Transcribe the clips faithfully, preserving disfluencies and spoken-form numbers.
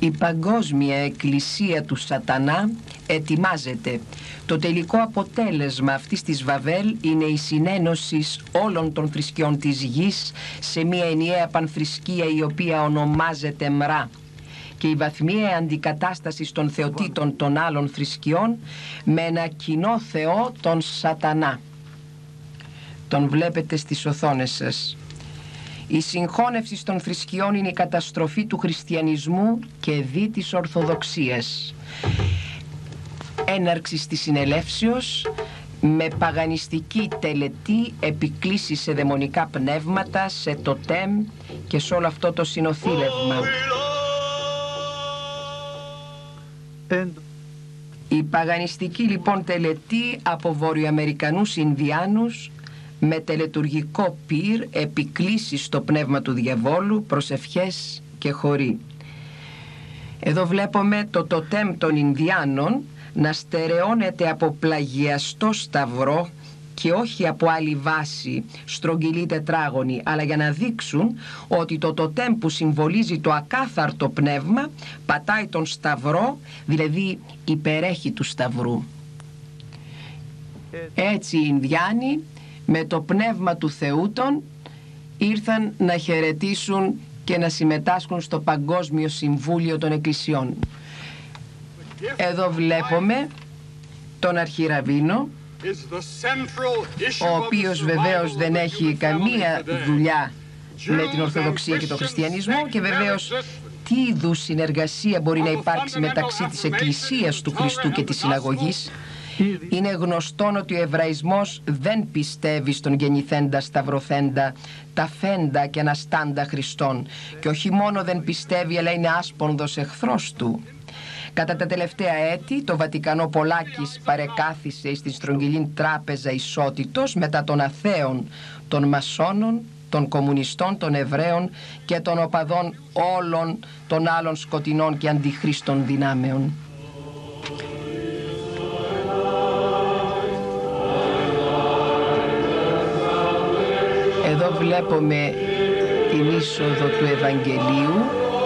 Η παγκόσμια εκκλησία του σατανά ετοιμάζεται. Το τελικό αποτέλεσμα αυτής της Βαβέλ είναι η συνένωση όλων των θρησκειών της γης σε μια ενιαία πανθρησκεία η οποία ονομάζεται Μρά και η βαθμιαία αντικατάσταση των θεοτήτων των άλλων θρησκειών με ένα κοινό θεό, τον σατανά. Τον βλέπετε στις οθόνες σας. Η συγχώνευση των θρησκειών είναι η καταστροφή του χριστιανισμού και δι της Ορθοδοξίας. Έναρξη της συνελεύσεως με παγανιστική τελετή, επικλήσεις σε δαιμονικά πνεύματα, σε τοτέμ και σε όλο αυτό το συνοθήλευμα. Η παγανιστική λοιπόν τελετή από Βορειοαμερικανούς Ινδιάνους με τελετουργικό πυρ, επικλήσεις στο πνεύμα του διαβόλου, προσευχές και χοροί. Εδώ βλέπουμε το τοτέμ των Ινδιάνων να στερεώνεται από πλαγιαστό σταυρό και όχι από άλλη βάση στρογγυλή τετράγωνη, αλλά για να δείξουν ότι το τοτέμ που συμβολίζει το ακάθαρτο πνεύμα πατάει τον σταυρό, δηλαδή υπερέχει του σταυρού. Έτσι οι Ινδιάνοι με το πνεύμα του Θεούτων ήρθαν να χαιρετήσουν και να συμμετάσχουν στο Παγκόσμιο Συμβούλιο των Εκκλησιών. Εδώ βλέπουμε τον Αρχιραβίνο, ο οποίος βεβαίως δεν έχει καμία δουλειά με την Ορθοδοξία και τον Χριστιανισμό και βεβαίως τι είδους συνεργασία μπορεί να υπάρξει μεταξύ της Εκκλησίας του Χριστού και της Συναγωγής. Είναι γνωστόν ότι ο Εβραϊσμός δεν πιστεύει στον γεννηθέντα σταυρωθέντα, ταφέντα και αναστάντα Χριστόν και όχι μόνο δεν πιστεύει αλλά είναι άσπονδος εχθρός του. Κατά τα τελευταία έτη το Βατικανό Πολάκης παρεκάθισε στην στρογγυλή τράπεζα ισότητος μετά των αθέων, των μασόνων, των κομμουνιστών, των Εβραίων και των οπαδών όλων των άλλων σκοτεινών και αντιχρίστων δυνάμεων. Εδώ βλέπουμε την είσοδο του Ευαγγελίου,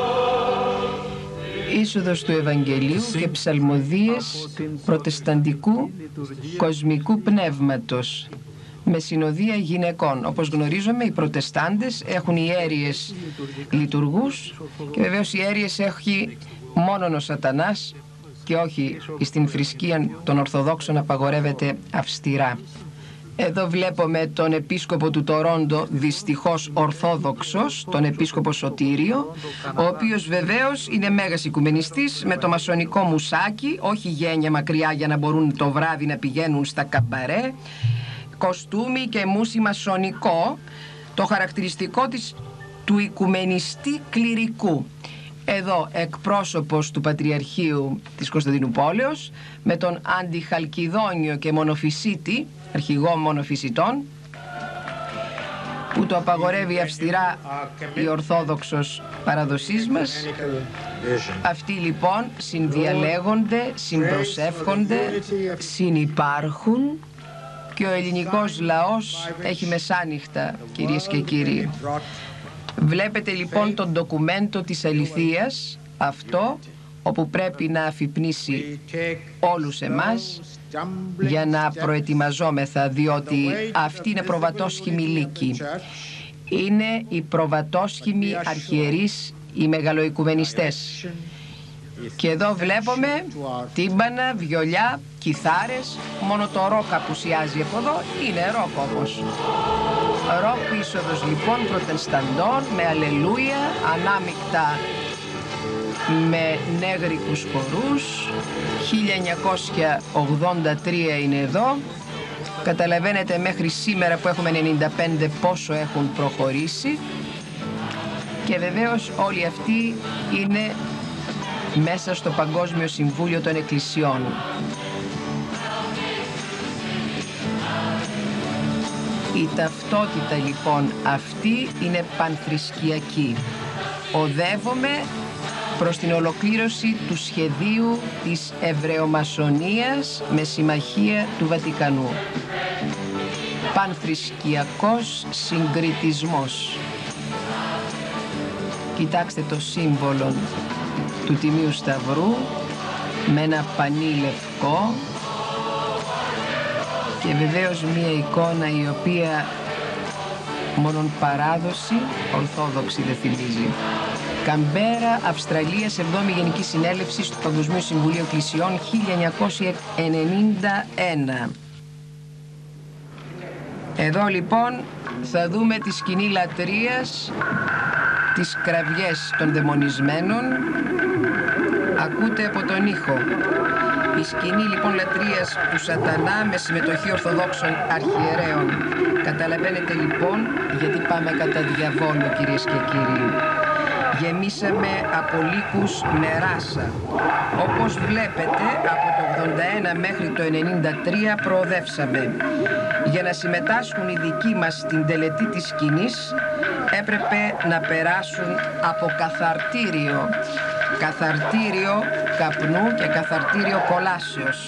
είσοδος του Ευαγγελίου και ψαλμοδίες προτεσταντικού κοσμικού πνεύματος με συνοδεία γυναικών. Όπως γνωρίζουμε, οι προτεστάντες έχουν ιέρειες λειτουργούς και βεβαίως οι ιέρειες έχει μόνον ο σατανάς και όχι στην θρησκεία των Ορθοδόξων απαγορεύεται αυστηρά. Εδώ βλέπουμε τον επίσκοπο του Τορόντο, δυστυχώς Ορθόδοξος, τον επίσκοπο Σωτήριο, ο οποίος βεβαίως είναι μέγας οικουμενιστής με το μασονικό μουσάκι, όχι γένια μακριά για να μπορούν το βράδυ να πηγαίνουν στα καμπαρέ, κοστούμι και μουσι μασονικό, το χαρακτηριστικό της του οικουμενιστή κληρικού. Εδώ εκπρόσωπος του Πατριαρχείου της Κωνσταντινουπόλεως με τον Αντιχαλκιδόνιο και Μονοφυσίτη, αρχηγό Μονοφυσιτών, που το απαγορεύει αυστηρά η Ορθόδοξος παραδοσής μας. Αυτοί λοιπόν συνδιαλέγονται, συμπροσεύχονται, συνυπάρχουν και ο ελληνικός λαός έχει μεσάνυχτα, κυρίες και κύριοι. Βλέπετε λοιπόν τον ντοκουμέντο της αληθείας, αυτό όπου πρέπει να αφυπνίσει όλους εμάς για να προετοιμαζόμεθα, διότι αυτή είναι προβατόσχημη λύκη. Είναι οι προβατόσχημοι αρχιερείς, οι μεγαλοοικουμενιστές. Και εδώ βλέπουμε τύμπανα, βιολιά, κιθάρες, μόνο το ροκ απουσιάζει από εδώ, είναι ροκ όμως. Ροκ είσοδος λοιπόν προτεσταντών με αλληλούια, ανάμεικτα με νέγρικους χορούς. χίλια εννιακόσια ογδόντα τρία είναι εδώ. Καταλαβαίνετε μέχρι σήμερα που έχουμε ενενήντα πέντε πόσο έχουν προχωρήσει. Και βεβαίως όλοι αυτοί είναι μέσα στο Παγκόσμιο Συμβούλιο των Εκκλησιών. Η ταυτότητα λοιπόν αυτή είναι πανθρησκιακή. Οδεύομαι προς την ολοκλήρωση του σχεδίου της Εβραιομασονίας με συμμαχία του Βατικανού. Πανθρησκιακός συγκριτισμός. Κοιτάξτε το σύμβολο του Τιμίου Σταυρού με ένα πανί λευκό και βεβαίως μία εικόνα η οποία μόνον παράδοση ορθόδοξη δεν θυμίζει. Καμπέρα, Αυστραλία, εβδόμη Γενική Συνέλευση του Παγκοσμίου Συμβουλίου Εκκλησιών χίλια εννιακόσια ενενήντα ένα. Εδώ λοιπόν θα δούμε τη σκηνή λατρείας, τις κραυγές των δαιμονισμένων, ακούτε από τον ήχο. Η σκηνή λοιπόν λατρείας του σατανά με συμμετοχή ορθοδόξων αρχιερέων. Καταλαβαίνετε λοιπόν γιατί πάμε κατά διαβόλου, κυρίες και κύριοι. Γεμίσαμε από λύκους με ράσα. Όπως βλέπετε, από το ογδόντα ένα μέχρι το ενενήντα τρία προοδεύσαμε. Για να συμμετάσχουν οι δικοί μας στην τελετή της σκηνής έπρεπε να περάσουν από καθαρτήριο. Καθαρτήριο καπνού και καθαρτήριο κολάσεως.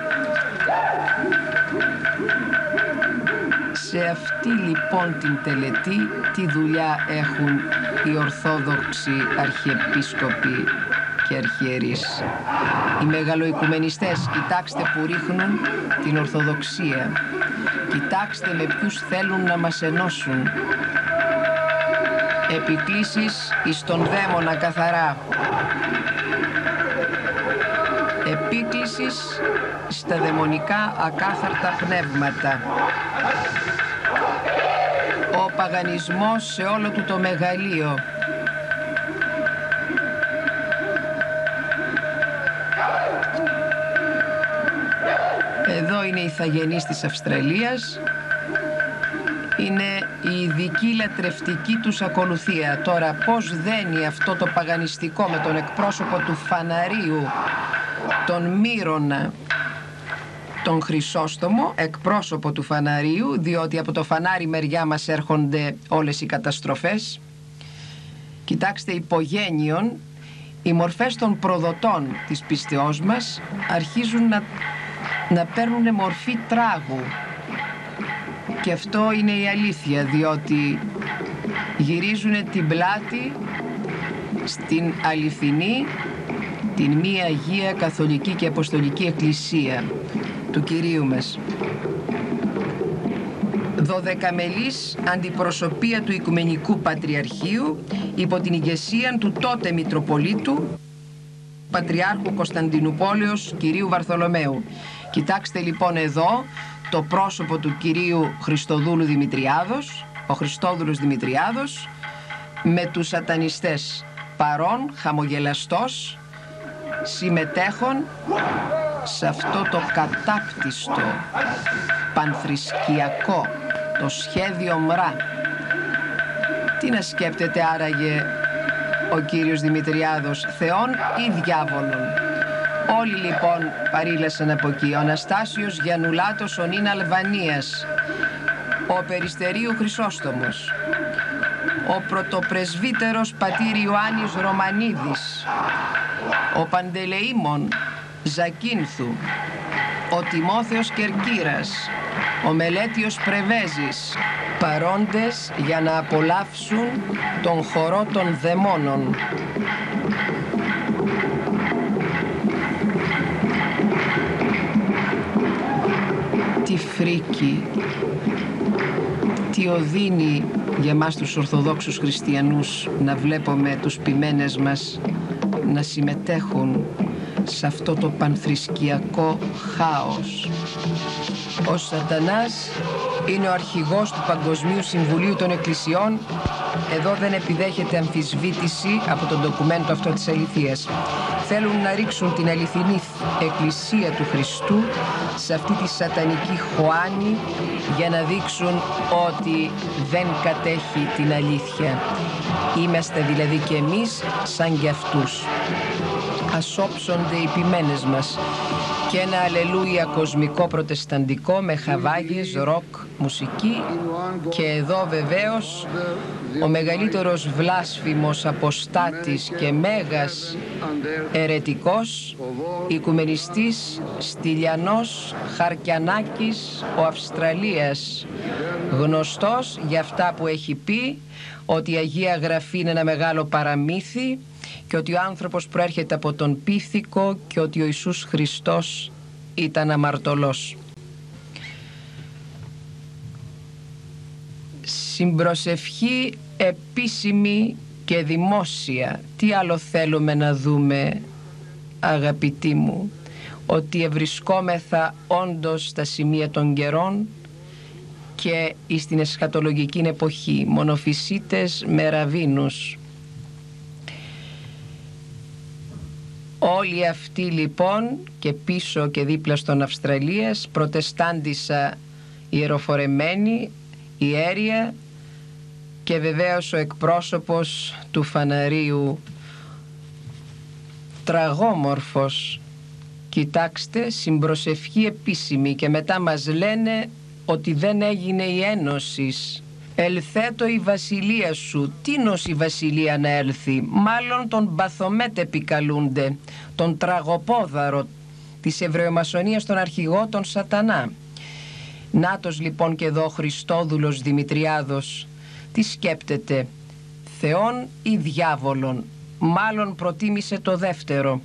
Σε αυτή λοιπόν την τελετή τι δουλειά έχουν οι Ορθόδοξοι Αρχιεπίσκοποι και Αρχιερείς. Οι μεγαλοοικουμενιστές, κοιτάξτε που ρίχνουν την Ορθοδοξία. Κοιτάξτε με ποιους θέλουν να μας ενώσουν. Επικλήσεις εις τον δαίμονα καθαρά. Επίκλησης στα δαιμονικά ακάθαρτα πνεύματα. Ο παγανισμός σε όλο του το μεγαλείο. Εδώ είναι η ηθαγενής της Αυστραλίας. Είναι η ειδική λατρευτική τους ακολουθία. Τώρα πώς δένει αυτό το παγανιστικό με τον εκπρόσωπο του φαναρίου, τον Μύρονα, τον Χρυσόστομο, εκπρόσωπο του φαναρίου, διότι από το φανάρι μεριά μας έρχονται όλες οι καταστροφές. Κοιτάξτε, υπογένειον, οι μορφές των προδοτών της πίστεώς μας αρχίζουν να, να παίρνουν μορφή τράγου. Και αυτό είναι η αλήθεια, διότι γυρίζουν την πλάτη στην αληθινή, την μία Αγία Καθολική και Αποστολική Εκκλησία του Κυρίου μας. Δωδεκαμελής αντιπροσωπεία του Οικουμενικού Πατριαρχείου υπό την ηγεσία του τότε Μητροπολίτου Πατριάρχου Κωνσταντινουπόλεως κυρίου Βαρθολομαίου. Κοιτάξτε λοιπόν εδώ το πρόσωπο του κυρίου Χριστοδούλου Δημητριάδος, ο Χριστόδουλος Δημητριάδος, με τους σατανιστές παρών, χαμογελαστός, συμμετέχον σε αυτό το κατάπτυστο, πανθρησκιακό, το σχέδιο Μρά. Τι να σκέπτεται άραγε ο κύριος Δημητριάδος, Θεόν ή διάβολον? Όλοι λοιπόν παρήλασαν από εκεί. Ο Αναστάσιος Γιαννουλάτος ο Νίν Αλβανίας, ο Περιστερίου Χρυσόστομος, ο πρωτοπρεσβύτερος πατήρ Ιωάννης Ρωμανίδης, ο Παντελεήμων Ζακίνθου, ο Τιμόθεος Κερκύρας, ο Μελέτιος Πρεβέζης, παρόντες για να απολαύσουν τον χορό των δαιμόνων. Τι φρίκη, τι οδύνη για μας τους Ορθοδόξους Χριστιανούς να βλέπουμε τους ποιμένες μας να συμμετέχουν σε αυτό το πανθρησκιακό χάος. Ο Σατανάς είναι ο αρχηγός του Παγκοσμίου Συμβουλίου των Εκκλησιών. Εδώ δεν επιδέχεται αμφισβήτηση από το ντοκουμέντο αυτό της αληθείας. Θέλουν να ρίξουν την αληθινή Εκκλησία του Χριστού σε αυτή τη σατανική χωάνη για να δείξουν ότι δεν κατέχει την αλήθεια. Είμαστε δηλαδή και εμείς σαν κι αυτούς. Ας όψονται οι ποιμένες μας και ένα αλληλούια κοσμικό προτεσταντικό με χαβάγες, ροκ, μουσική και εδώ βεβαίως ο μεγαλύτερος βλάσφημος αποστάτης και μέγας ερετικός, οικουμενιστής Στυλιανός Χαρκιανάκης ο Αυστραλίας, γνωστός για αυτά που έχει πει, ότι η Αγία Γραφή είναι ένα μεγάλο παραμύθι, και ότι ο άνθρωπος προέρχεται από τον Πίθηκο και ότι ο Ιησούς Χριστός ήταν αμαρτωλός. Συμπροσευχή επίσημη και δημόσια. Τι άλλο θέλουμε να δούμε, αγαπητοί μου? Ότι ευρισκόμεθα όντως στα σημεία των καιρών και στην εσχατολογική εποχή, μονοφυσίτες με ραβίνους. Όλοι αυτοί λοιπόν, και πίσω και δίπλα στον Αυστραλίας, προτεστάντισσα ιεροφορεμένη, ιέρια, και βεβαίως ο εκπρόσωπος του φαναρίου, τραγόμορφος. Κοιτάξτε, συμπροσευχή επίσημη, και μετά μας λένε ότι δεν έγινε η ένωσης. Ελθέτω η βασιλεία σου. Τίνος η βασιλεία να έλθει? Μάλλον τον Μπαθομέτ επικαλούνται, τον τραγοπόδαρο της Εβραιομασονίας, τον αρχηγό, τον Σατανά. Νάτος λοιπόν και εδώ ο Χριστόδουλος Δημητριάδος. Τι σκέπτεται, Θεόν ή διάβολον? Μάλλον προτίμησε το δεύτερο.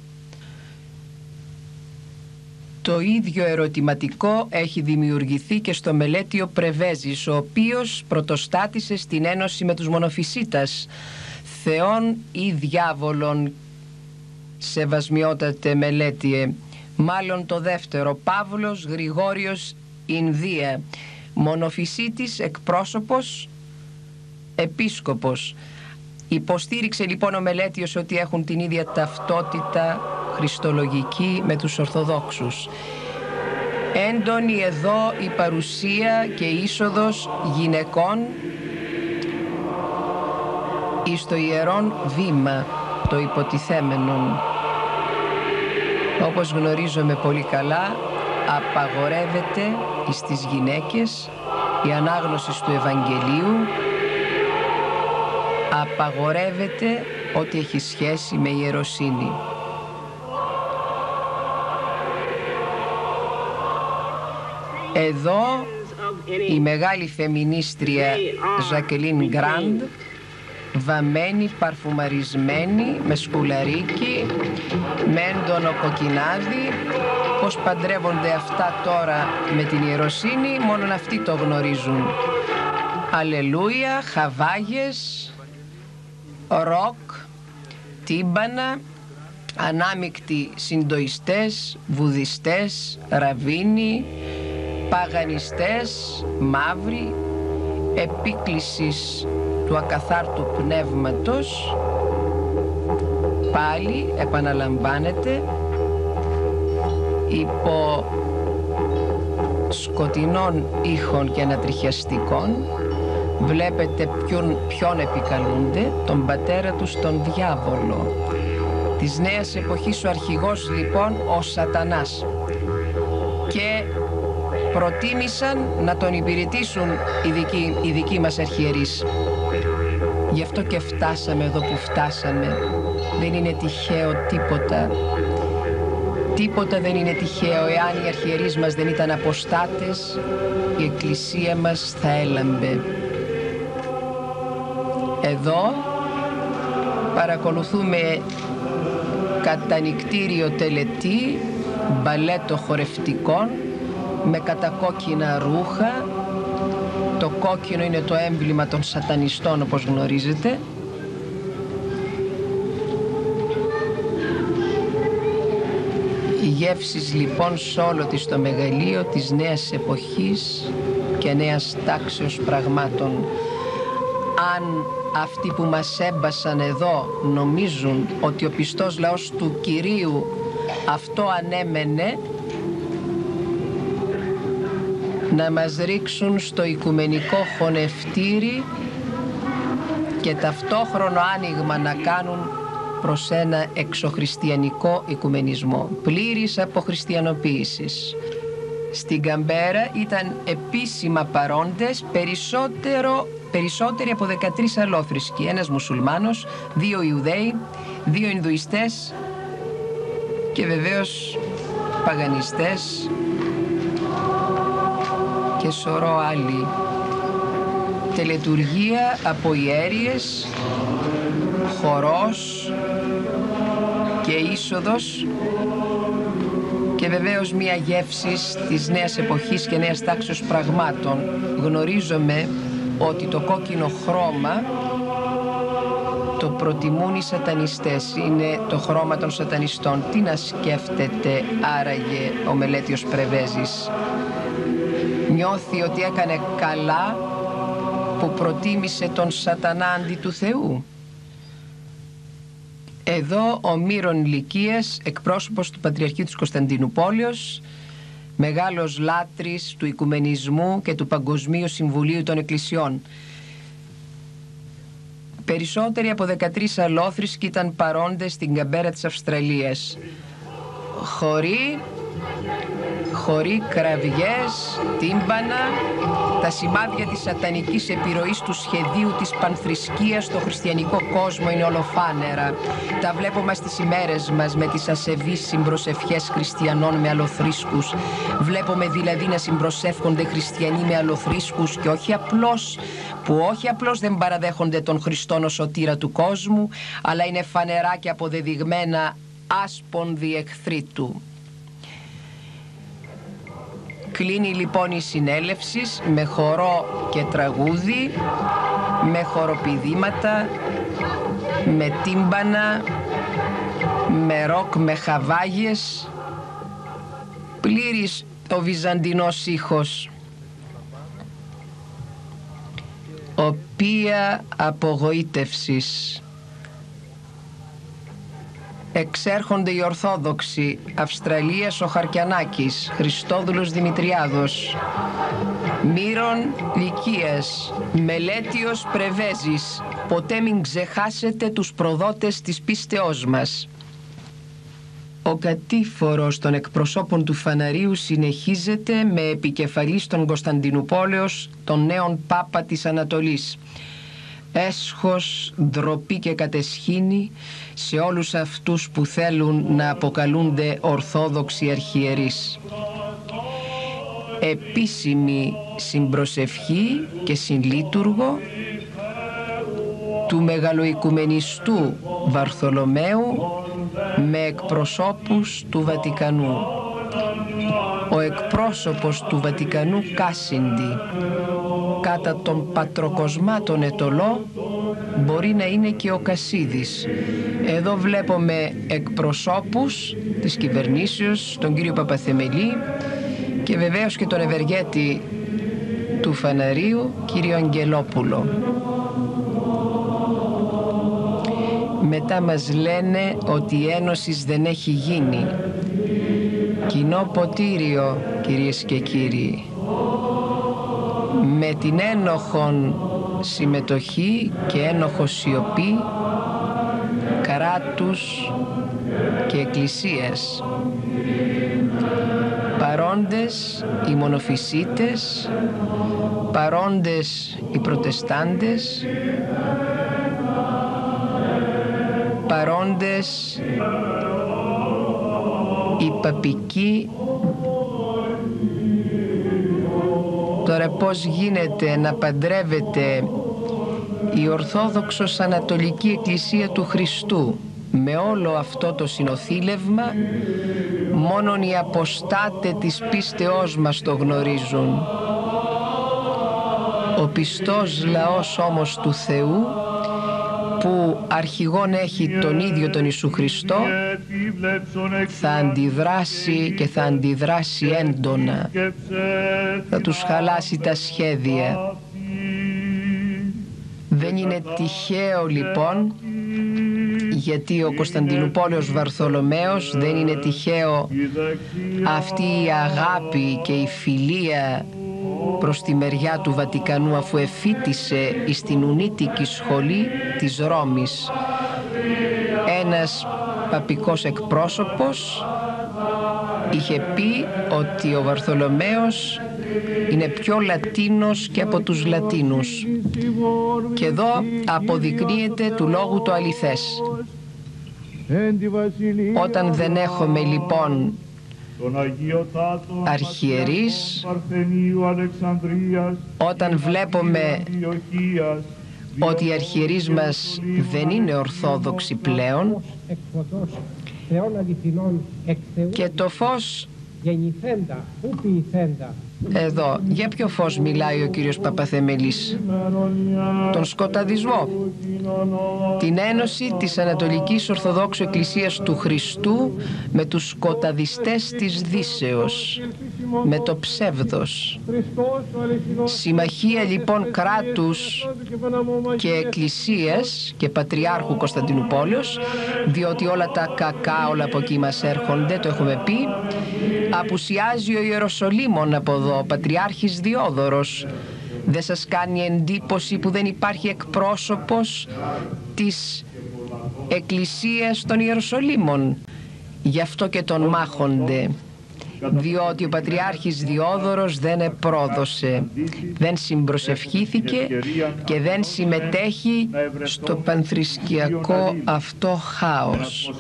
Το ίδιο ερωτηματικό έχει δημιουργηθεί και στο Μελέτιο Πρεβέζης, ο οποίος πρωτοστάτησε στην ένωση με τους μονοφυσίτας. Θεόν ή διάβολον, σεβασμιότατε Μελέτιε? Μάλλον το δεύτερο. Παύλος Γρηγόριος Ινδία, μονοφυσίτης, εκπρόσωπος, επίσκοπος. Υποστήριξε λοιπόν ο Μελέτιος ότι έχουν την ίδια ταυτότητα χριστολογική με τους Ορθοδόξους. Έντονη εδώ η παρουσία και η είσοδος γυναικών εις το ιερόν βήμα, το υποτιθέμενον. Όπως γνωρίζουμε πολύ καλά, απαγορεύεται εις τις γυναίκες η ανάγνωση του Ευαγγελίου, απαγορεύεται ό,τι έχει σχέση με ιεροσύνη. Εδώ η μεγάλη φεμινίστρια Ζακελίν Γκραντ, βαμμένη, παρφουμαρισμένη, με σκουλαρίκι, με έντονο κοκκινάδι. Πώς παντρεύονται αυτά τώρα με την ιεροσύνη, μόνον αυτοί το γνωρίζουν. Αλληλούια, χαβάγες, ροκ, τύμπανα, ανάμεικτοι συντοιστές, βουδιστές, ραβίνοι, παγανιστές, μαύροι, επίκλησης του ακαθάρτου πνεύματος. Πάλι επαναλαμβάνεται, υπό σκοτεινών ήχων και ανατριχιαστικών. Βλέπετε ποιον, ποιον επικαλούνται, τον πατέρα τους, τον διάβολο. Της νέας εποχής ο αρχηγός λοιπόν ο Σατανάς. Και προτίμησαν να τον υπηρετήσουν οι δικοί, οι δικοί μας αρχιερείς. Γι' αυτό και φτάσαμε εδώ που φτάσαμε. Δεν είναι τυχαίο τίποτα. Τίποτα δεν είναι τυχαίο. Εάν οι αρχιερείς μας δεν ήταν αποστάτες, η εκκλησία μας θα έλαμπε. Εδώ παρακολουθούμε κατανυκτήριο τελετή, μπαλέτο χορευτικών με κατακόκκινα ρούχα. Το κόκκινο είναι το έμβλημα των σατανιστών, όπως γνωρίζετε. Οι γεύσεις λοιπόν σ' όλο της το μεγαλείο της νέας εποχής και νέας τάξεως πραγμάτων. Αν αυτοί που μας έμπασαν εδώ νομίζουν ότι ο πιστός λαός του Κυρίου αυτό ανέμενε, να μας ρίξουν στο οικουμενικό χωνευτήρι και ταυτόχρονο άνοιγμα να κάνουν προς ένα εξωχριστιανικό οικουμενισμό, πλήρης αποχριστιανοποίησης. Στην Καμπέρα ήταν επίσημα παρόντες περισσότερο, περισσότεροι από δεκατρείς αλλόθρησκοι, ένας μουσουλμάνος, δύο Ιουδαίοι, δύο Ινδουιστές και βεβαίως παγανιστές και σωρό άλλοι. Τελετουργία από ιέρειες, χορός, και είσοδος και βεβαίως μία γεύση της νέας εποχής και νέας τάξης πραγμάτων. Γνωρίζομαι ότι το κόκκινο χρώμα το προτιμούν οι σατανιστές, είναι το χρώμα των σατανιστών. Τι να σκέφτεται άραγε ο Μελέτιος Πρεβέζης? Νιώθει ότι έκανε καλά που προτίμησε τον σατανά αντί του Θεού? Εδώ ο Μύρων Λυκίας, εκπρόσωπος του Πατριαρχείου της Κωνσταντινουπόλεως, μεγάλος λάτρης του Οικουμενισμού και του Παγκοσμίου Συμβουλίου των Εκκλησιών. Περισσότεροι από δεκατρείς αλόθρησκοι ήταν παρόντες στην καμπέρα της Αυστραλίας. Χωρί, χωρί κραυγές, τύμπανα, τα σημάδια της σατανικής επιρροής του σχεδίου της πανθρησκείας στο χριστιανικό κόσμο είναι ολοφάνερα. Τα βλέπουμε στις ημέρες μας με τις ασεβείς συμπροσευχές χριστιανών με αλοθρίσκους. Βλέπουμε δηλαδή να συμπροσεύχονται χριστιανοί με αλοθρίσκους και όχι απλώς, που όχι απλώς δεν παραδέχονται τον Χριστόν ως σωτήρα του κόσμου, αλλά είναι φανερά και αποδεδειγμένα άσπονδοι εχθροί του. Κλείνει λοιπόν η συνέλευση με χορό και τραγούδι, με χοροπηδήματα, με τύμπανα, με ροκ, με χαβάγες, πλήρης ο βυζαντινός ήχος. Οποία απογοήτευσης. Εξέρχονται οι Ορθόδοξοι, Αυστραλίας ο Χαρκιανάκης, Χριστόδουλος Δημητριάδος, Μύρων Λυκίας, Μελέτιος Πρεβέζης. Ποτέ μην ξεχάσετε τους προδότες της πίστεώς μας. Ο κατήφορος των εκπροσώπων του Φαναρίου συνεχίζεται με επικεφαλής των Κωνσταντινουπόλεως τον νέον Πάπα της Ανατολής. Έσχος, ντροπή και κατεσχήνη σε όλους αυτούς που θέλουν να αποκαλούνται Ορθόδοξοι αρχιερείς. Επίσημη συμπροσευχή και συλλήτουργο του μεγαλοοικουμενιστού Βαρθολομαίου με εκπροσώπους του Βατικανού. Ο εκπρόσωπος του Βατικανού Κάσιντι κατά των πατροκοσμάτων ετωλό μπορεί να είναι και ο Κασίδης. Εδώ βλέπουμε εκπροσώπους της κυβερνήσεως, τον κύριο Παπαθεμελή και βεβαίως και τον ευεργέτη του Φαναρίου, κύριο Αγγελόπουλο. Μετά μας λένε ότι η ένωση δεν έχει γίνει. Κοινό ποτήριο, κυρίες και κύριοι. Με την ένοχον συμμετοχή και ένοχο σιωπή κράτους και εκκλησίας. Παρόντες οι μονοφυσίτες, παρόντες οι προτεστάντες, παρόντες οι παπικοί. Τώρα πώς γίνεται να παντρεύεται η Ορθόδοξος Ανατολική Εκκλησία του Χριστού με όλο αυτό το συνοθήλευμα? Μόνον οι αποστάτε της πίστεώς μας το γνωρίζουν. Ο πιστός λαός όμως του Θεού, που αρχηγόν έχει τον ίδιο τον Ιησού Χριστό, θα αντιδράσει και θα αντιδράσει έντονα. Θα τους χαλάσει τα σχέδια. Δεν είναι τυχαίο λοιπόν, γιατί ο Κωνσταντινουπόλεως Βαρθολομαίος, δεν είναι τυχαίο αυτή η αγάπη και η φιλία προς τη μεριά του Βατικανού, αφού εφοίτησε στην Ουνίτικη σχολή της Ρώμης. Ένας παπικός εκπρόσωπος είχε πει ότι ο Βαρθολομαίος είναι πιο Λατίνος και από τους Λατίνους. Και εδώ αποδεικνύεται του λόγου το αληθές. Όταν δεν έχουμε λοιπόν αρχιερείς, όταν βλέπουμε ότι οι αρχιερείς μας δεν είναι ορθόδοξοι πλέον, και το φως. Εδώ, για ποιο φως μιλάει ο κύριος Παπαθεμελής? Τον σκοταδισμό, την ένωση της Ανατολικής Ορθοδόξου Εκκλησίας του Χριστού με τους σκοταδιστές της Δύσεως, με το ψεύδος. Συμμαχία λοιπόν κράτους και εκκλησίας και Πατριάρχου Κωνσταντινουπόλεως, διότι όλα τα κακά όλα από εκεί μας έρχονται, το έχουμε πει. Απουσιάζει ο Ιεροσολύμων από εδώ, ο Πατριάρχης Διόδωρος. Δεν σας κάνει εντύπωση που δεν υπάρχει εκπρόσωπος της Εκκλησίας των Ιεροσολύμων? Γι' αυτό και τον μάχονται, διότι ο Πατριάρχης Διόδωρος δεν επρόδωσε, δεν συμπροσευχήθηκε και δεν συμμετέχει στο πανθρησκιακό αυτό χάος.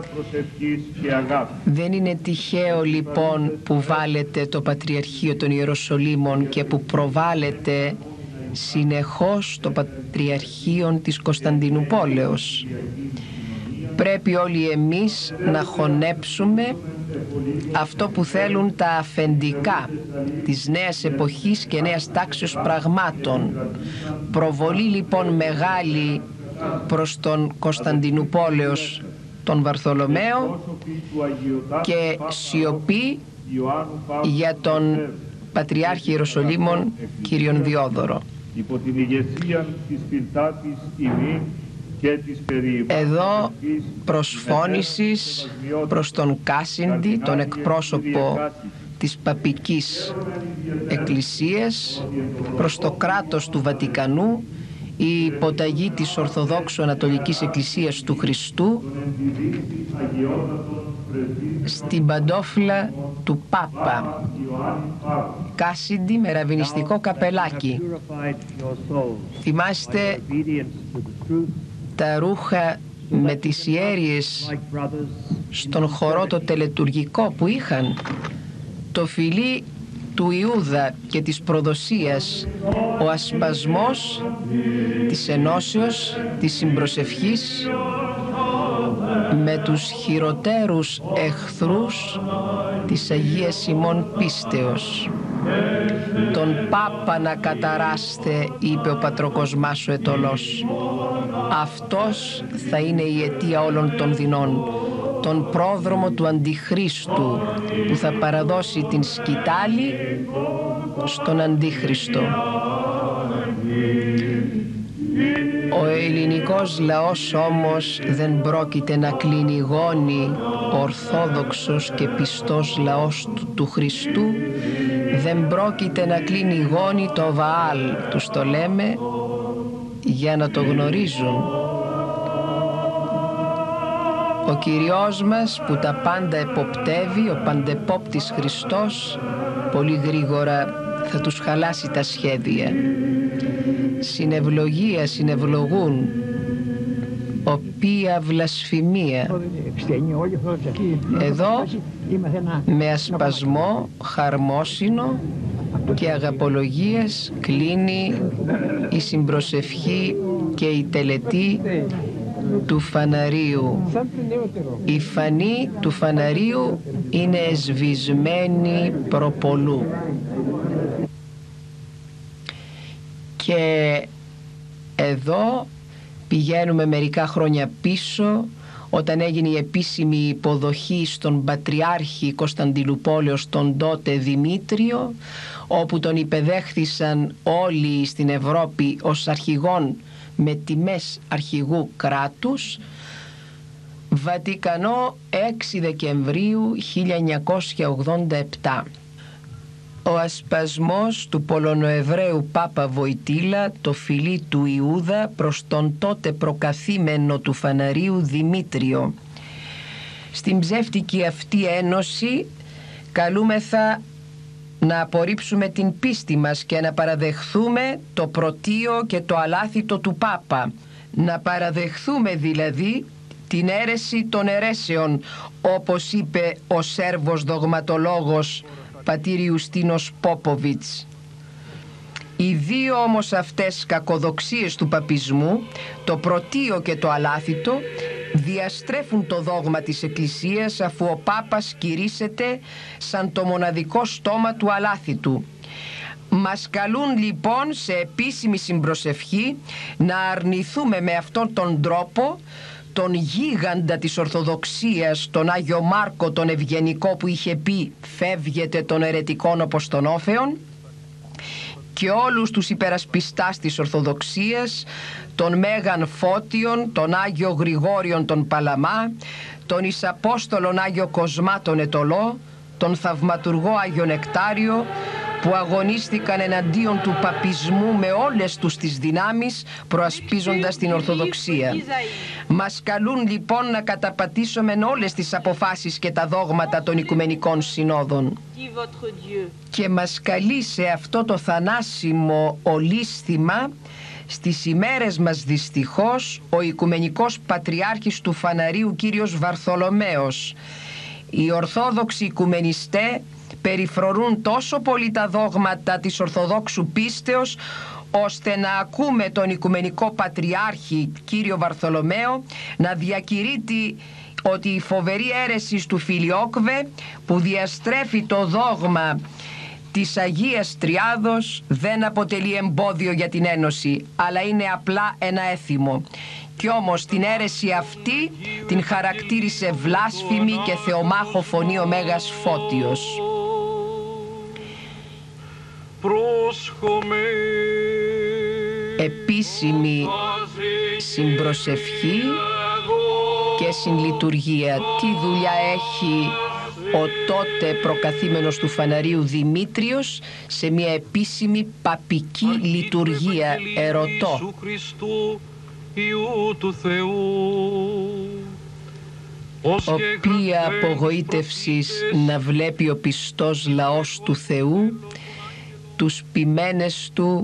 Δεν είναι τυχαίο λοιπόν που βάλετε το Πατριαρχείο των Ιεροσολύμων και που προβάλλετε συνεχώς το Πατριαρχείο της Κωνσταντινουπόλεως. Πρέπει όλοι εμείς να χωνέψουμε αυτό που θέλουν τα αφεντικά της νέας εποχής και νέας τάξεως πραγμάτων. Προβολή λοιπόν μεγάλη προς τον Κωνσταντινουπόλεως τον Βαρθολομαίο και σιωπή για τον Πατριάρχη Ιεροσολύμων κύριον Διόδωρο. Υπό την ηγεσία της Φιλτάτης ημί και της εδώ προσφώνησης προς τον Κάσιντι, τον εκπρόσωπο της Παπικής Εκκλησίας, προς το κράτος του Βατικανού, η υποταγή της Ορθοδόξου Ανατολικής Εκκλησίας του Χριστού στην παντόφλα του Πάπα. Κάσιντι με ραβινιστικό καπελάκι. Θυμάστε τα ρούχα με τις ιέριες στον χορό το τελετουργικό που είχαν? Το φιλί του Ιούδα και της προδοσίας, ο ασπασμός της ενώσεως, της συμπροσευχής με τους χειροτέρους εχθρούς της Αγίας ημών πίστεως. Τον Πάπα να καταράστε, είπε ο Πατροκοσμάς ο Αιτωλός. Αυτός θα είναι η αιτία όλων των δεινών, τον πρόδρομο του Αντιχρίστου που θα παραδώσει την σκητάλη στον Αντίχριστο. Ο ελληνικός λαός όμως δεν πρόκειται να κλείνει γόνη. Ο ορθόδοξος και πιστός λαός του, του Χριστού δεν πρόκειται να κλείνει γόνη το Βαάλ, τους το λέμε, για να το γνωρίζουν. Ο Κυριός μας που τα πάντα εποπτεύει, ο παντεπόπτης Χριστός, πολύ γρήγορα θα τους χαλάσει τα σχέδια. Συνευλογία συνευλογούν, οποία βλασφημία. Εδώ με ασπασμό, χαρμόσυνο και αγαπολογίας κλείνει η συμπροσευχή και η τελετή του φαναρίου. Η φανή του φαναρίου είναι εσβησμένη προπολού. Και εδώ πηγαίνουμε μερικά χρόνια πίσω, όταν έγινε η επίσημη υποδοχή στον Πατριάρχη Κωνσταντινουπόλεως τον τότε Δημήτριο, όπου τον υπεδέχθησαν όλοι στην Ευρώπη ως αρχηγόν με τιμές αρχηγού κράτους. Βατικανό, έξι Δεκεμβρίου χίλια εννιακόσια ογδόντα επτά. Ο ασπασμός του Πολωνοεβραίου Πάπα Βοητήλα, το φιλί του Ιούδα προς τον τότε προκαθήμενο του φαναρίου Δημήτριο. Στην ψεύτικη αυτή ένωση καλούμεθα να απορρίψουμε την πίστη μας και να παραδεχθούμε το πρωτείο και το αλάθητο του Πάπα. Να παραδεχθούμε δηλαδή την αίρεση των αιρέσεων, όπως είπε ο Σέρβος δογματολόγος πατήρ Ιουστίνος Πόποβιτς. Οι δύο όμως αυτές κακοδοξίες του παπισμού, το πρωτείο και το αλάθητο, διαστρέφουν το δόγμα της Εκκλησίας, αφού ο Πάπας κηρύσσεται σαν το μοναδικό στόμα του αλάθητου. Μας καλούν λοιπόν σε επίσημη συμπροσευχή να αρνηθούμε με αυτόν τον τρόπο τον γίγαντα της Ορθοδοξίας, τον Άγιο Μάρκο τον Ευγενικό, που είχε πει «Φεύγετε των αιρετικών όπως των όφεων», και όλους τους υπερασπιστάς της Ορθοδοξίας, τον Μέγαν Φώτιον, τον Άγιο Γρηγόριον τον Παλαμά, τον Ισαπόστολον Άγιο Κοσμά τον Ετωλό, τον Θαυματουργό Άγιο Νεκτάριο, που αγωνίστηκαν εναντίον του παπισμού με όλες τους τις δυνάμεις, προασπίζοντας την Ορθοδοξία. Μας καλούν λοιπόν να καταπατήσουμε όλες τις αποφάσεις και τα δόγματα των Οικουμενικών Συνόδων. Και μας καλεί σε αυτό το θανάσιμο ολίσθημα στις ημέρες μας δυστυχώς ο Οικουμενικός Πατριάρχης του Φαναρίου κύριος Βαρθολομαίος. Οι Ορθόδοξοι Οικουμενιστέ περιφρονούν τόσο πολύ τα δόγματα της Ορθοδόξου πίστεως, ώστε να ακούμε τον Οικουμενικό Πατριάρχη κύριο Βαρθολομαίο να διακηρύττει ότι η φοβερή αίρεση του Φιλιόκβε, που διαστρέφει το δόγμα της Αγίας Τριάδος, δεν αποτελεί εμπόδιο για την Ένωση, αλλά είναι απλά ένα έθιμο. Κι όμως την αίρεση αυτή την χαρακτήρισε βλάσφημη και θεομάχο φωνή ο Μέγας Φώτιος. Επίσημη συμπροσευχή και συλλειτουργία. Τι δουλειά έχει ο τότε προκαθήμενος του Φαναρίου Δημήτριος σε μια επίσημη παπική λειτουργία? Ερωτώ. Οποία απογοήτευσης να βλέπει ο πιστός λαός του Θεού τους ποιμένες του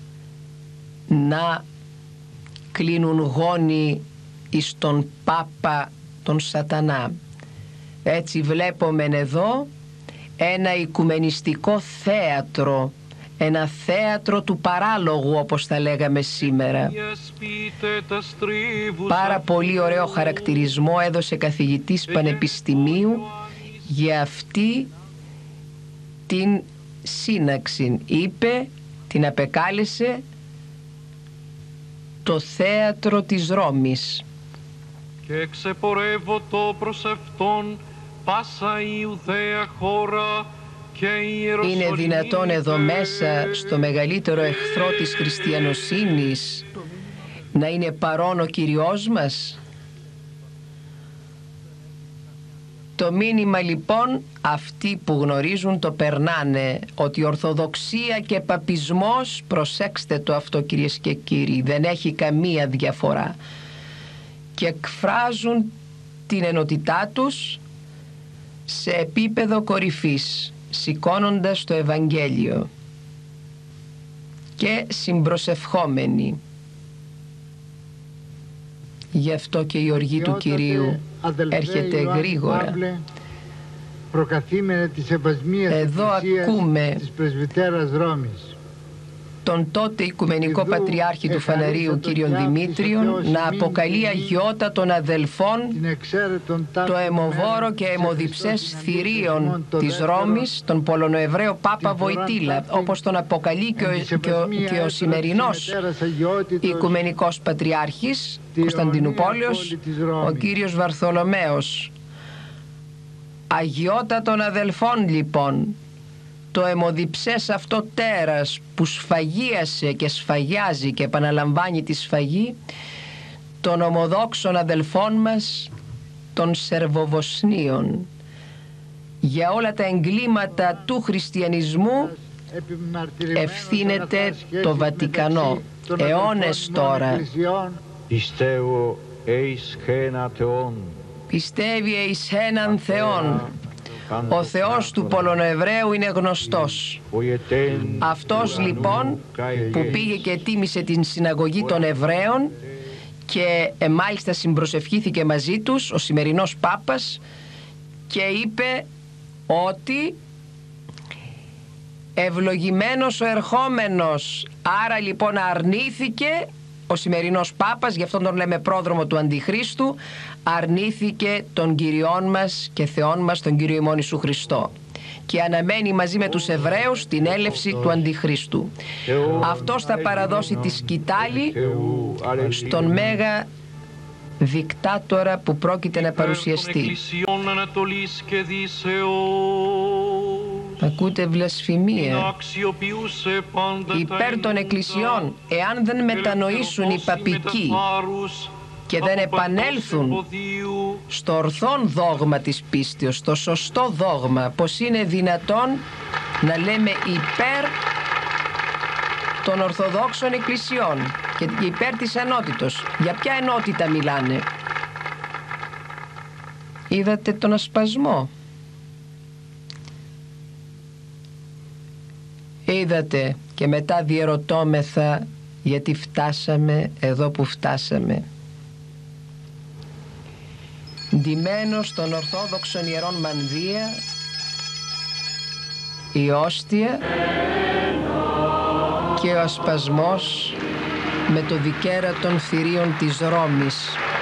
να κλείνουν γόνοι εις τον Πάπα τον Σατανά. Έτσι βλέπομεν εδώ ένα οικουμενιστικό θέατρο, ένα θέατρο του παράλογου, όπως θα λέγαμε σήμερα. Πάρα πολύ ωραίο χαρακτηρισμό έδωσε καθηγητής Πανεπιστημίου για αυτή την σύναξη. Είπε, την απεκάλεσε το θέατρο της Ρώμης. Και ξεπορεύω το προς αυτόν πάσα η Ιουδαία χώρα και η Ιεροσολυμή. Είναι δυνατόν εδώ μέσα στο μεγαλύτερο εχθρό της χριστιανοσύνης να είναι παρόν ο Κυριός μας? Το μήνυμα λοιπόν αυτοί που γνωρίζουν το περνάνε, ότι Ορθοδοξία και Παπισμός, προσέξτε το αυτό κυρίες και κύριοι, δεν έχει καμία διαφορά, και εκφράζουν την ενότητά τους σε επίπεδο κορυφής, σηκώνοντας το Ευαγγέλιο και συμπροσευχόμενοι. Γι' αυτό και η οργή του Κυρίου έρχεται γρήγορα. Εδώ ακούμε της Πρεσβυτέρας Ρώμης τον τότε Οικουμενικό Πατριάρχη του Φαναρίου κύριον Δημήτριον να αποκαλεί αγιότατων αδελφών το αιμοβόρο και αιμοδιψές θηρίων της Ρώμης, τον Πολωνοεβραίο Πάπα Βοητήλα, όπως τον αποκαλεί και ο, και ο, και ο σημερινός Οικουμενικός Πατριάρχης Κωνσταντινουπόλεως, ο κύριος Βαρθολομαίος. Αγιότατων αδελφών λοιπόν, το αιμοδιψές αυτό τέρας που σφαγίασε και σφαγιάζει και επαναλαμβάνει τη σφαγή των ομοδόξων αδελφών μας των Σερβοβοσνίων. Για όλα τα εγκλήματα του χριστιανισμού ευθύνεται το Βατικανό αιώνες τώρα. Πιστεύω εις ένα Θεόν. Πιστεύει εις έναν Θεόν. Ο Θεός του Πολωνοεβραίου είναι γνωστός. Αυτός λοιπόν που πήγε και τίμησε την συναγωγή των Εβραίων και ε, μάλιστα συμπροσευχήθηκε μαζί τους, ο σημερινός Πάπας, και είπε ότι ευλογημένος ο ερχόμενος. Άρα λοιπόν αρνήθηκε ο σημερινός Πάπας, γι' αυτό τον λέμε πρόδρομο του Αντιχρίστου, αρνήθηκε τον Κυριόν μας και Θεόν μας, τον Κύριο ημών Ιησού Χριστό, και αναμένει μαζί με τους Εβραίους την έλευση του Αντιχρίστου. Αυτός θα παραδώσει τη σκητάλη στον μέγα δικτάτορα που πρόκειται να παρουσιαστεί. Ακούτε βλασφημία. Υπέρ των εκκλησιών, εάν δεν μετανοήσουν οι παπικοί και δεν επανέλθουν στο ορθόν δόγμα της πίστεως, στο σωστό δόγμα, πως είναι δυνατόν να λέμε υπέρ των Ορθοδόξων εκκλησιών και υπέρ της ενότητος. Για ποια ενότητα μιλάνε? Είδατε τον ασπασμό? Είδατε, και μετά διερωτώμεθα γιατί φτάσαμε εδώ που φτάσαμε. Ντυμένος στον Ορθόδοξον Ιερών Μανδύα, η όστια και ο ασπασμός με το δικαίρα των θηρίων της Ρώμης.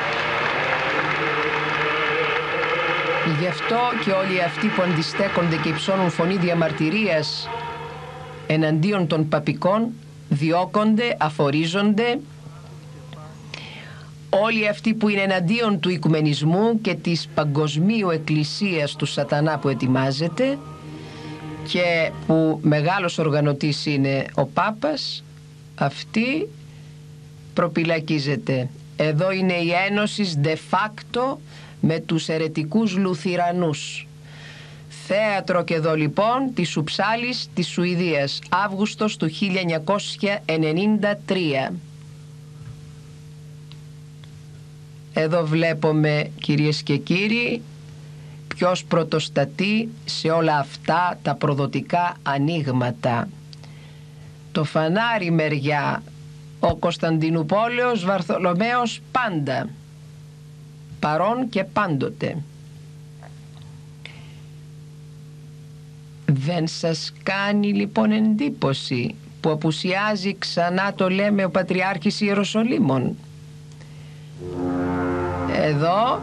Γι' αυτό και όλοι αυτοί που αντιστέκονται και υψώνουν φωνή διαμαρτυρίας εναντίον των παπικών διώκονται, αφορίζονται. Όλοι αυτοί που είναι εναντίον του οικουμενισμού και της παγκοσμίου εκκλησίας του σατανά που ετοιμάζεται και που μεγάλος οργανωτής είναι ο Πάπας, αυτή προπυλακίζεται. Εδώ είναι η ένωση de facto με τους αιρετικούς Λουθυρανούς. Θέατρο και εδώ λοιπόν της Ουψάλης της Σουηδίας, Αύγουστος του χίλια εννιακόσια ενενήντα τρία. Εδώ βλέπουμε, κυρίες και κύριοι, ποιος πρωτοστατεί σε όλα αυτά τα προδοτικά ανοίγματα. Το φανάρι μεριά, ο Κωνσταντινουπόλεως Βαρθολομαίος πάντα, παρόν και πάντοτε. Δεν σας κάνει λοιπόν εντύπωση που απουσιάζει ξανά, το λέμε, ο Πατριάρχης Ιεροσολύμων? Εδώ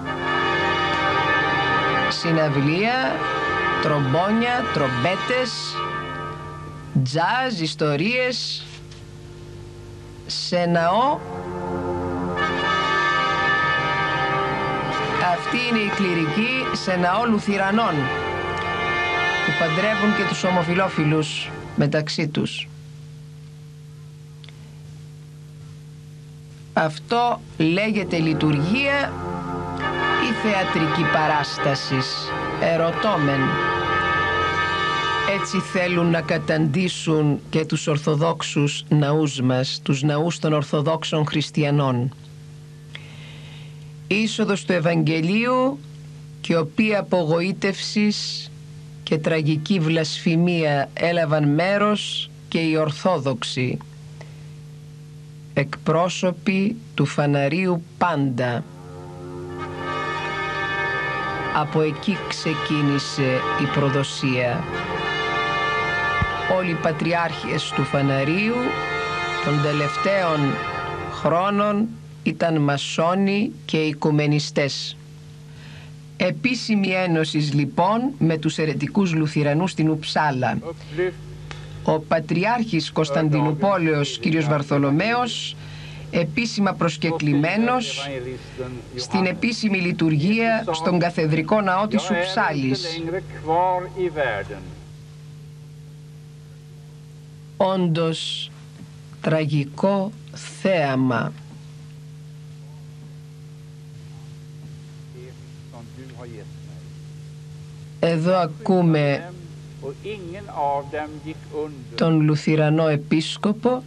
συναυλία, τρομπόνια, τρομπέτες, τζάζ, ιστορίες, σε ναό. Αυτή είναι η κληρική σε ναό Λουθυρανών που παντρεύουν και τους ομοφυλόφιλους μεταξύ τους. Αυτό λέγεται λειτουργία ή θεατρική παράστασης? Ερωτώμεν. Έτσι θέλουν να καταντήσουν και τους Ορθοδόξους ναούς μας, τους ναούς των Ορθοδόξων Χριστιανών. Είσοδος του Ευαγγελίου και οποία απογοήτευσης και τραγική βλασφημία έλαβαν μέρος και οι Ορθόδοξοι, εκπρόσωποι του φαναρίου πάντα. Από εκεί ξεκίνησε η προδοσία. Όλοι οι πατριάρχες του φαναρίου των τελευταίων χρόνων ήταν μασόνοι και οικουμενιστές. Επίσημη ένωση λοιπόν με τους αιρετικούς Λουθυρανούς στην Ουψάλα. Ο Πατριάρχης Κωνσταντινουπόλεως κ. Βαρθολομαίος, επίσημα προσκεκλημένος στην επίσημη λειτουργία στον Καθεδρικό Ναό της Ουψάλης. Όντως τραγικό θέαμα. Εδώ ακούμε τον Λουθυρανό επίσκοπο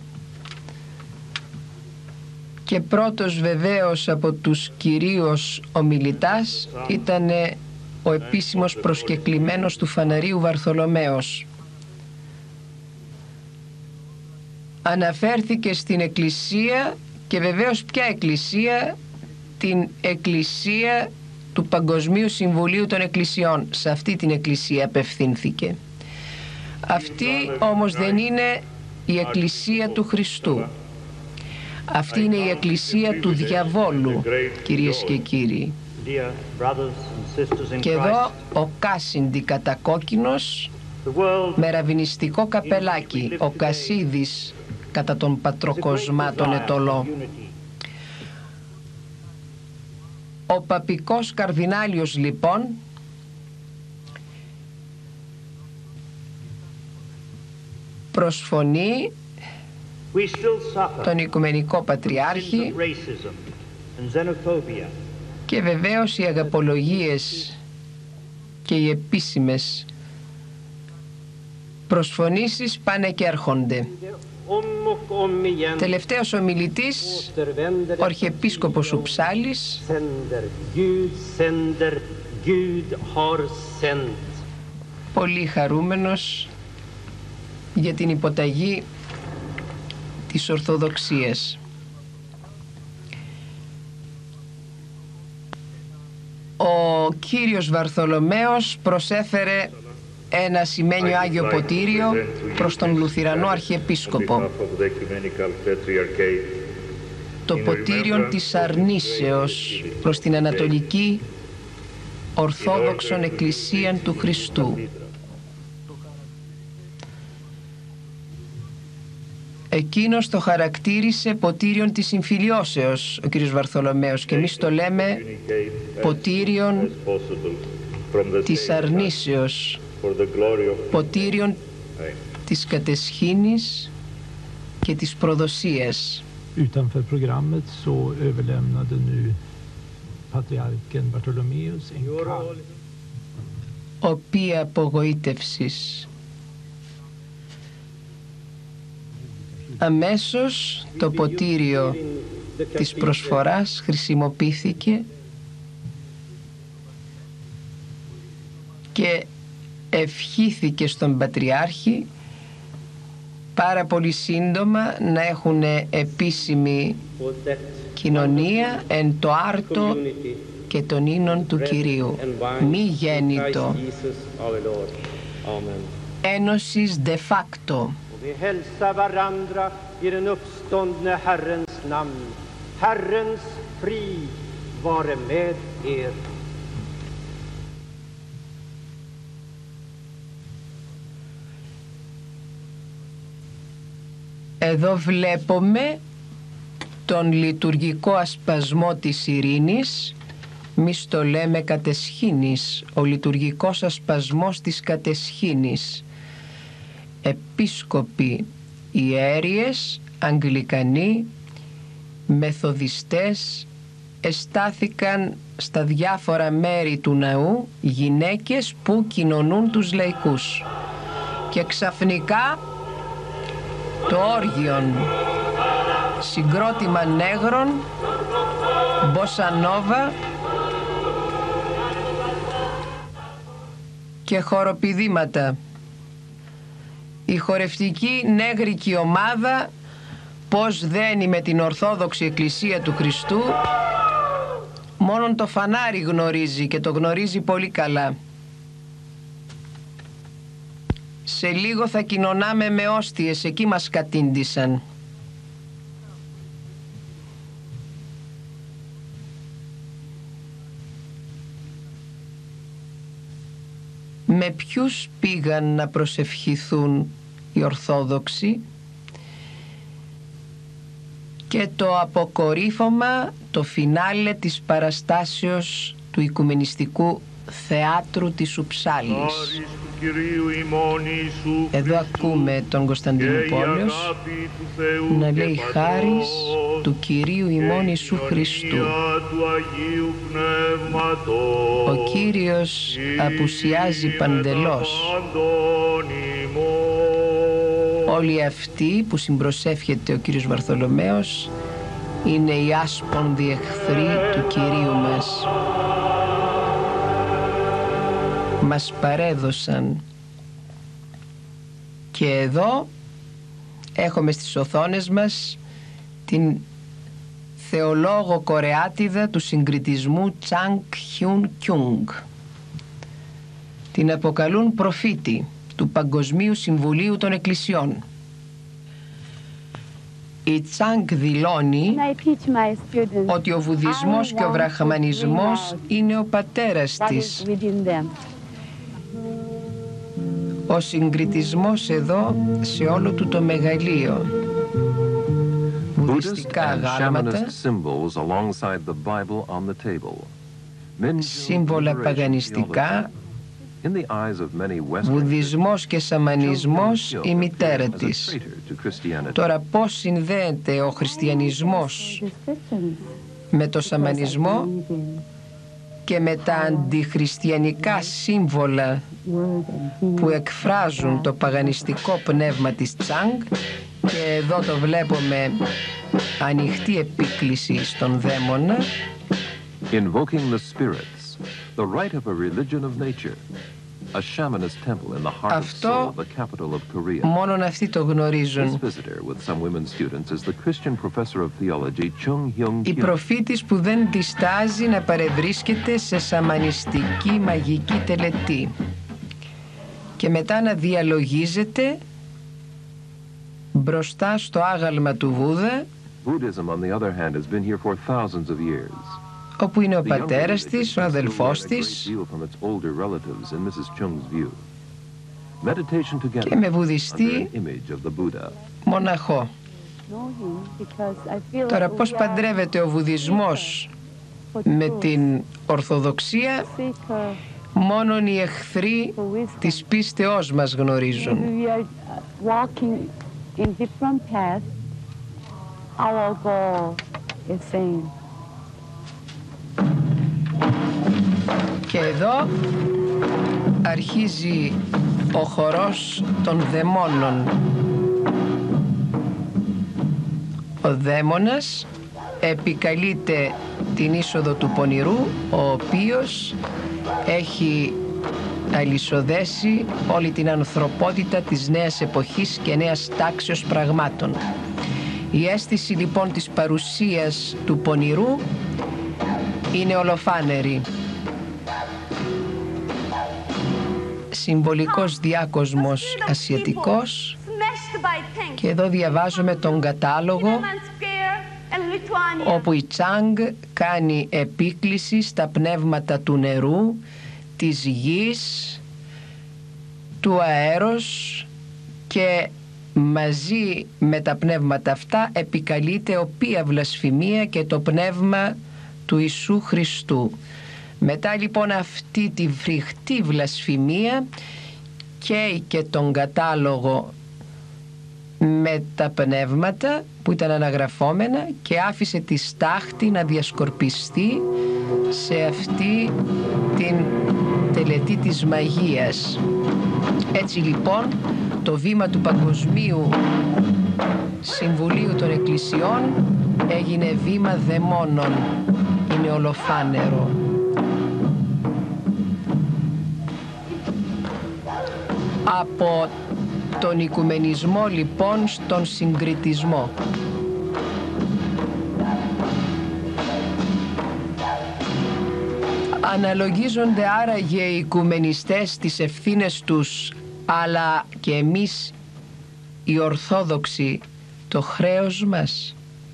και πρώτος βεβαίως από τους κυρίως ομιλητάς ήταν ο επίσημος προσκεκλημένος του φαναρίου Βαρθολομαίος. Αναφέρθηκε στην Εκκλησία και βεβαίως ποια Εκκλησία? Την Εκκλησία του Παγκοσμίου Συμβουλίου των Εκκλησιών. Σε αυτή την Εκκλησία απευθύνθηκε. Αυτή όμως δεν είναι η Εκκλησία του Χριστού. Αυτή είναι η εκκλησία του διαβόλου, κυρίες και κύριοι. Και εδώ ο Κάσιντι κατακόκκινος με ραβινιστικό καπελάκι, ο Κασίδης κατά τον Πατροκοσμά τον Ετωλό. Ο παπικός καρδινάλιος λοιπόν προσφωνεί τον Οικουμενικό Πατριάρχη και βεβαίως οι αγαπολογίες και οι επίσημες προσφωνήσεις πάνε και έρχονται. Τελευταίος ομιλητής, ο Αρχιεπίσκοπος Ουψάλης, πολύ χαρούμενος για την υποταγή της Ορθοδοξίας. Ο κύριος Βαρθολομαίος προσέφερε ένα σημαίνιο Άγιο Ποτήριο προς τον Λουθυρανό Αρχιεπίσκοπο. Το ποτήριον της αρνήσεως προς την Ανατολική Ορθόδοξον Εκκλησίαν του Χριστού. Εκείνος το χαρακτήρισε ποτήριον της συμφιλιώσεως, ο κύριος Βαρθολομαίος, και εμείς το λέμε ποτήριον της αρνήσεως, ποτήριον της κατεσχήνης και της προδοσίας. Utanför programmet så överlämnade nu patriarken Bartholomeus en kall. Οποία απογοήτευσης. Αμέσως το ποτήριο της προσφοράς χρησιμοποιήθηκε και ευχήθηκε στον Πατριάρχη πάρα πολύ σύντομα να έχουν επίσημη κοινωνία εν το άρτο και των ίνων του Κυρίου. Μη γέννητο. Ένωσης de facto. Vi hälsar varandra i den uppståndne Herrens namn. Herrens frid vare med er. Εδώ βλέπουμε τον λειτουργικό ασπασμό της ειρήνης, εμείς το λέμε κατεσχήνης, ο λειτουργικός ασπασμός της κατεσχήνης. Επίσκοποι, ιέριες, Αγγλικανοί, μεθοδιστές εστάθηκαν στα διάφορα μέρη του ναού, γυναίκες που κοινωνούν τους λαϊκούς. Και ξαφνικά το όργιον, συγκρότημα νέγρων, μποσανόβα και χοροπηδήματα. Η χορευτική νέγρικη ομάδα πως δένει με την Ορθόδοξη Εκκλησία του Χριστού, μόνον το φανάρι γνωρίζει και το γνωρίζει πολύ καλά. Σε λίγο θα κοινωνάμε με όστιες, εκεί μας κατήντησαν. Με ποιους πήγαν να προσευχηθούν οι Ορθόδοξοι? Και το αποκορύφωμα, το φινάλε της παραστάσεως του Οικουμενιστικού Θεάτρου της Ουψάλης. Εδώ ακούμε τον Κωνσταντινούπολος να λέει χάρις του Κυρίου ημών Ιησού Χριστού. Ο Κύριος απουσιάζει παντελώς. Όλοι αυτοί που συμπροσεύχεται ο κύριος Βαρθολομαίος είναι οι άσπονδοι εχθροί του Κυρίου μας. Μας παρέδωσαν. Και εδώ έχουμε στις οθόνες μας την θεολόγο κορεάτιδα του συγκριτισμού Τσάνγκ Χιουν Κιούγκ. Την αποκαλούν προφήτη του Παγκοσμίου Συμβουλίου των Εκκλησιών. Η Τσάνγκ δηλώνει ότι ο βουδισμός και ο βραχμανισμός είναι ο πατέρας της. Ο συγκριτισμός εδώ σε όλο του το μεγαλείο. Βουδιστικά γάλματα, σύμβολα παγανιστικά, βουδισμός και σαμανισμός η μητέρα της. Τώρα πώς συνδέεται ο χριστιανισμός με το σαμανισμό και με τα αντιχριστιανικά σύμβολα που εκφράζουν το παγανιστικό πνεύμα της Τσάνγκ, και εδώ το βλέπουμε ανοιχτή επίκληση στον δαίμονα. Invoking the spirits, the rite of a religion of nature, a shamanist temple in the heart of Seoul, the capital of Korea. Μόνον αυτοί το γνωρίζουν. This visitor with some women students is the Christian professor of theology Chung Hyung Η Kyun. προφήτης που δεν διστάζει να παρευρίσκεται σε σαμανιστική μαγική τελετή και μετά να διαλογίζεται μπροστά στο άγαλμα του Βούδα, Buddhism, on the other hand, has been here for thousands of years. όπου είναι ο πατέρας της, ο αδελφός της, και με βουδιστή μοναχό. Τώρα πώς παντρεύεται ο βουδισμός με την Ορθοδοξία, μόνον οι εχθροί της πίστεώς μας γνωρίζουν. Και εδώ αρχίζει ο χορός των δαιμόνων. Ο δαίμονας επικαλείται την είσοδο του πονηρού, ο οποίος έχει αλυσοδέσει όλη την ανθρωπότητα της νέας εποχής και νέας τάξεως πραγμάτων. Η αίσθηση λοιπόν της παρουσίας του πονηρού είναι ολοφάνερη. Συμβολικός διάκοσμος ασιατικός, και εδώ διαβάζουμε τον κατάλογο όπου η Τσάνγκ κάνει επίκληση στα πνεύματα του νερού, της γης, του αέρος, και μαζί με τα πνεύματα αυτά επικαλείται οποία βλασφημία και το πνεύμα του Ιησού Χριστού. Μετά λοιπόν αυτή τη φρικτή βλασφημία καίει και τον κατάλογο με τα πνεύματα που ήταν αναγραφόμενα και άφησε τη στάχτη να διασκορπιστεί σε αυτή την τελετή της μαγείας. Έτσι λοιπόν το βήμα του Παγκοσμίου Συμβουλίου των Εκκλησιών έγινε βήμα δαιμόνων. Είναι ολοφάνερο. Από τον οικουμενισμό λοιπόν στον συγκριτισμό. Αναλογίζονται άραγε οι οικουμενιστές τις ευθύνες τους, αλλά και εμείς οι Ορθόδοξοι το χρέος μας?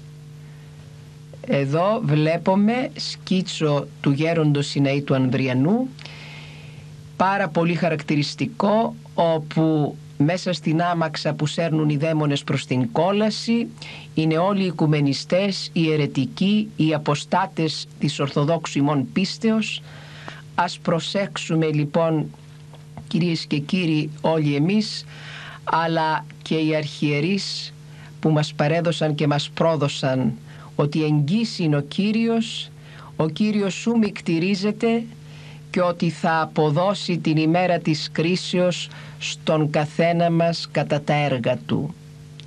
Εδώ βλέπουμε σκίτσο του γέροντος Σιναήτου Ανδριανού, πάρα πολύ χαρακτηριστικό, όπου μέσα στην άμαξα που σέρνουν οι δαίμονες προς την κόλαση είναι όλοι οι οικουμενιστές, οι αιρετικοί, οι αποστάτες της Ορθοδόξου ημών πίστεως. Ας προσέξουμε λοιπόν, κυρίες και κύριοι, όλοι εμείς, αλλά και οι αρχιερείς που μας παρέδωσαν και μας πρόδωσαν, ότι εγγύς είναι ο Κύριος, ο Κύριος σου μικτηρίζεται, και ότι θα αποδώσει την ημέρα της κρίσεως στον καθένα μας κατά τα έργα του.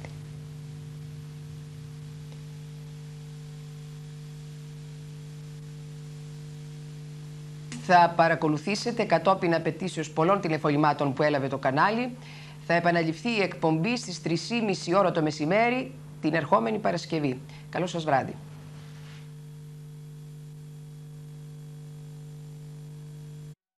Θα παρακολουθήσετε κατόπιν απαιτήσεως πολλών τηλεφωνημάτων που έλαβε το κανάλι. Θα επαναληφθεί η εκπομπή στις τρεις και μισή ώρα το μεσημέρι την ερχόμενη Παρασκευή. Καλό σας βράδυ.